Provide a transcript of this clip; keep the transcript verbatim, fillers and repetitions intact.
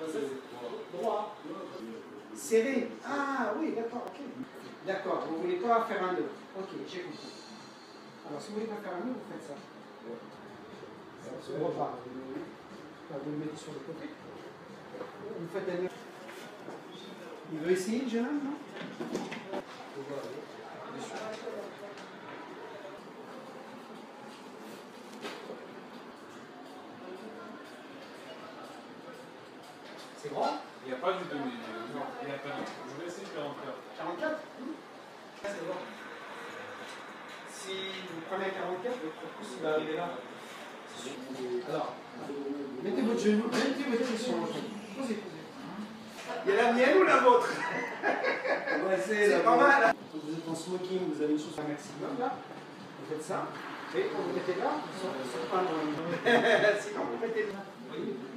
Droit. Serré. Ah oui, d'accord, ok. D'accord, vous ne voulez pas faire un nœud. Ok, j'ai compris. Alors, si vous ne voulez pas faire un nœud, vous faites ça. On repart. Vous le mettez sur le côté. Vous faites un nœud. Il veut essayer, le jeune homme, non? C'est grand? Il n'y a pas du demi. Non, il n'y a pas. Je vais essayer quarante-quatre. quarante-quatre? C'est bon. Si vous prenez un quarante-quatre, votre pouce il va arriver là. Alors, mettez votre genou, mettez votre pied sur le genou. Posez, posez. Il y a la mienne ou la vôtre? Ouais, c'est pas mal. Vous êtes en smoking, vous avez une chose à maximum là. Vous faites ça. Et quand vous mettez là, vous ne sortez pas loin. Sinon, vous mettez là. Vous voyez?